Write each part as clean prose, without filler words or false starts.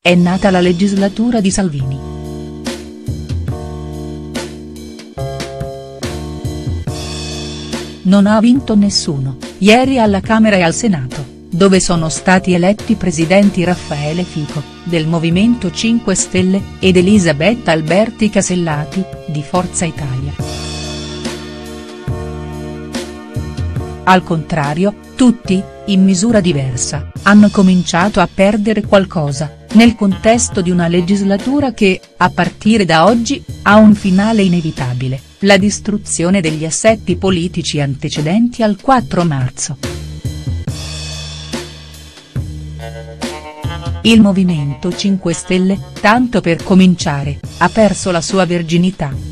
è nata la legislatura di Salvini. Non ha vinto nessuno, ieri alla Camera e al Senato, dove sono stati eletti presidenti Raffaele Fico, del Movimento 5 Stelle, ed Elisabetta Alberti Casellati, di Forza Italia. Al contrario, tutti, in misura diversa, hanno cominciato a perdere qualcosa, nel contesto di una legislatura che, a partire da oggi, ha un finale inevitabile, la distruzione degli assetti politici antecedenti al 4 marzo. Il Movimento 5 Stelle, tanto per cominciare, ha perso la sua verginità.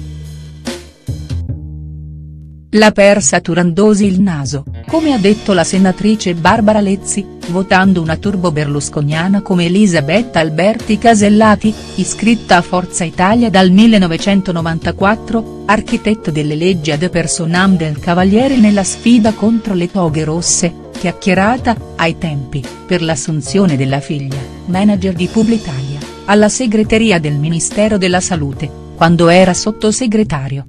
L'ha persa turandosi il naso, come ha detto la senatrice Barbara Lezzi, votando una turbo-berlusconiana come Elisabetta Alberti Casellati, iscritta a Forza Italia dal 1994, architetto delle leggi ad personam del Cavaliere nella sfida contro le toghe rosse, chiacchierata, ai tempi, per l'assunzione della figlia, manager di Publitalia, alla segreteria del Ministero della Salute, quando era sottosegretario.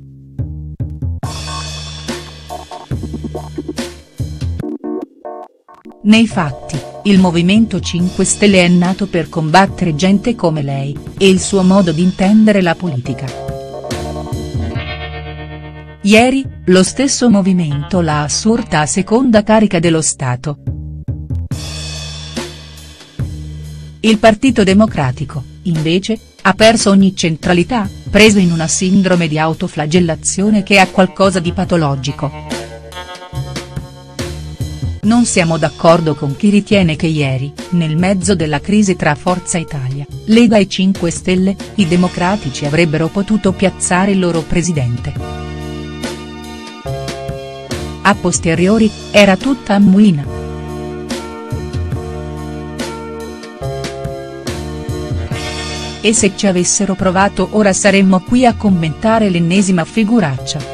Nei fatti, il Movimento 5 Stelle è nato per combattere gente come lei, e il suo modo di intendere la politica. Ieri, lo stesso movimento l'ha assurta a seconda carica dello Stato. Il Partito Democratico, invece, ha perso ogni centralità, preso in una sindrome di autoflagellazione che ha qualcosa di patologico. Non siamo d'accordo con chi ritiene che ieri, nel mezzo della crisi tra Forza Italia, Lega e 5 Stelle, i democratici avrebbero potuto piazzare il loro presidente. A posteriori, era tutta ammuina. E se ci avessero provato ora saremmo qui a commentare l'ennesima figuraccia.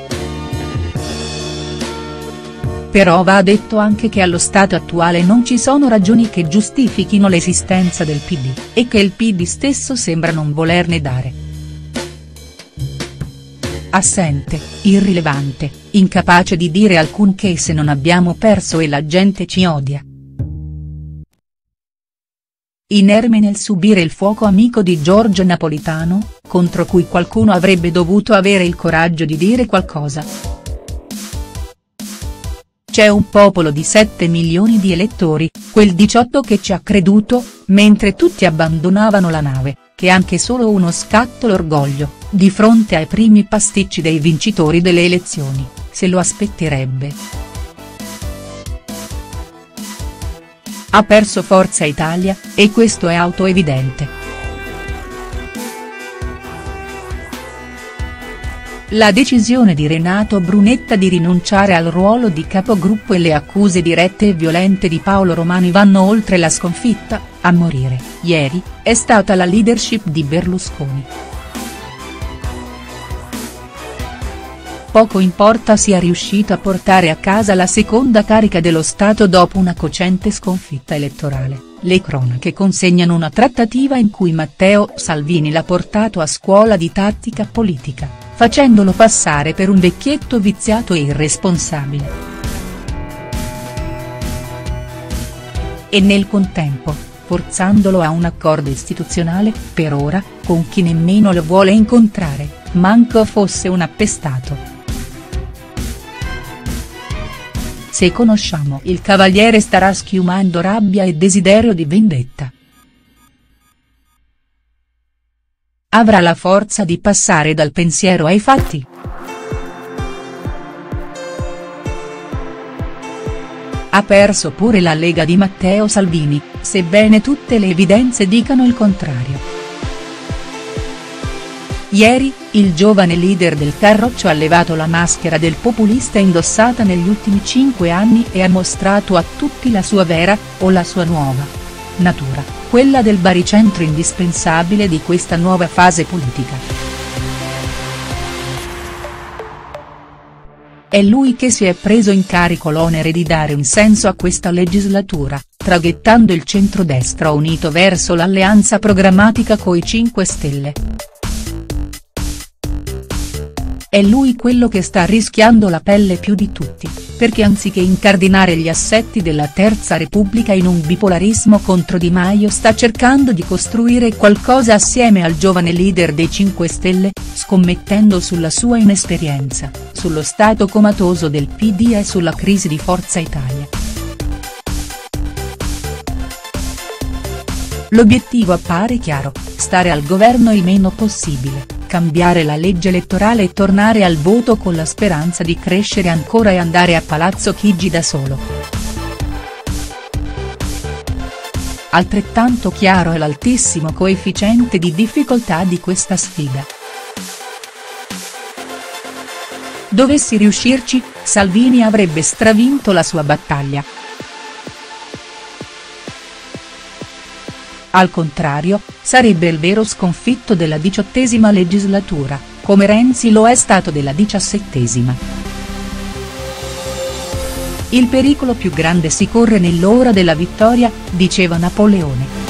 Però va detto anche che allo stato attuale non ci sono ragioni che giustifichino l'esistenza del PD, e che il PD stesso sembra non volerne dare. Assente, irrilevante, incapace di dire alcunché se non abbiamo perso e la gente ci odia. Inerme nel subire il fuoco amico di Giorgio Napolitano, contro cui qualcuno avrebbe dovuto avere il coraggio di dire qualcosa. C'è un popolo di 7 milioni di elettori, quel 18 che ci ha creduto, mentre tutti abbandonavano la nave, che anche solo uno scatto l'orgoglio, di fronte ai primi pasticci dei vincitori delle elezioni, se lo aspetterebbe. Ha perso Forza Italia, e questo è autoevidente. La decisione di Renato Brunetta di rinunciare al ruolo di capogruppo e le accuse dirette e violente di Paolo Romani vanno oltre la sconfitta, a morire, ieri, è stata la leadership di Berlusconi. Poco importa sia riuscito a portare a casa la seconda carica dello Stato dopo una cocente sconfitta elettorale, le cronache consegnano una trattativa in cui Matteo Salvini l'ha portato a scuola di tattica politica, facendolo passare per un vecchietto viziato e irresponsabile. E nel contempo, forzandolo a un accordo istituzionale, per ora, con chi nemmeno lo vuole incontrare, manco fosse un appestato. Se conosciamo il Cavaliere starà schiumando rabbia e desiderio di vendetta. Avrà la forza di passare dal pensiero ai fatti. Ha perso pure la Lega di Matteo Salvini, sebbene tutte le evidenze dicano il contrario. Ieri, il giovane leader del Carroccio ha levato la maschera del populista indossata negli ultimi 5 anni e ha mostrato a tutti la sua vera, o la sua nuova, natura, quella del baricentro indispensabile di questa nuova fase politica. È lui che si è preso in carico l'onere di dare un senso a questa legislatura, traghettando il centrodestra unito verso l'alleanza programmatica coi 5 Stelle. È lui quello che sta rischiando la pelle più di tutti, perché anziché incardinare gli assetti della Terza Repubblica in un bipolarismo contro Di Maio sta cercando di costruire qualcosa assieme al giovane leader dei 5 Stelle, scommettendo sulla sua inesperienza, sullo stato comatoso del PD e sulla crisi di Forza Italia. L'obiettivo appare chiaro: stare al governo il meno possibile, cambiare la legge elettorale e tornare al voto con la speranza di crescere ancora e andare a Palazzo Chigi da solo. Altrettanto chiaro è l'altissimo coefficiente di difficoltà di questa sfida. Dovessi riuscirci, Salvini avrebbe stravinto la sua battaglia. Al contrario, sarebbe il vero sconfitto della 18ª legislatura, come Renzi lo è stato della 17ª. Il pericolo più grande si corre nell'ora della vittoria, diceva Napoleone.